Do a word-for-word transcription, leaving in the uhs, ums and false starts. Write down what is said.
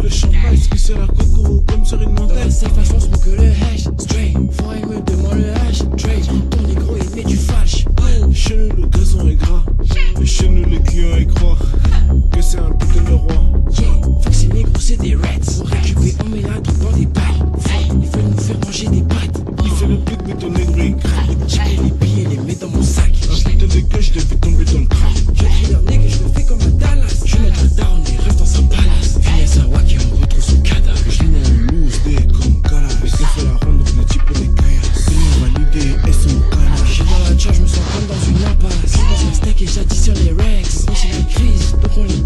le champagne, ce qui sert à coco comme sur une montagne. Cette façon, smoke que le hash, straight. Faut il me demande le hash, trade. Ton négro il met du falche. Chez nous le gazon est gras, et chez nous les clients y croient que c'est un putain de roi. Yeah, faut que ces négros c'est des rats. Pour récupérer on met la drogue dans des balles. Il veut nous faire manger des pâtes. Il fait le pute mais ton négro il craque. J'ai pris les billets, les mets dans mon sac. Un putain de gars, je l'ai fait tomber dans le crack. Je crie leur nègre et je le fais comme à Dallas. Je mets le down et rêve dans sa palace. Finesse un wack et on retrouve son cadavre. Je lui mets en loose, des comme Galas. Les gars fait la ronde, donc les types les caillasses. Ils m'ont validé, et c'est mon canard. Je suis dans la charge, je me sens comme dans une impasse. Je pense un steak et j'additionne les rex. On c'est la crise, donc on les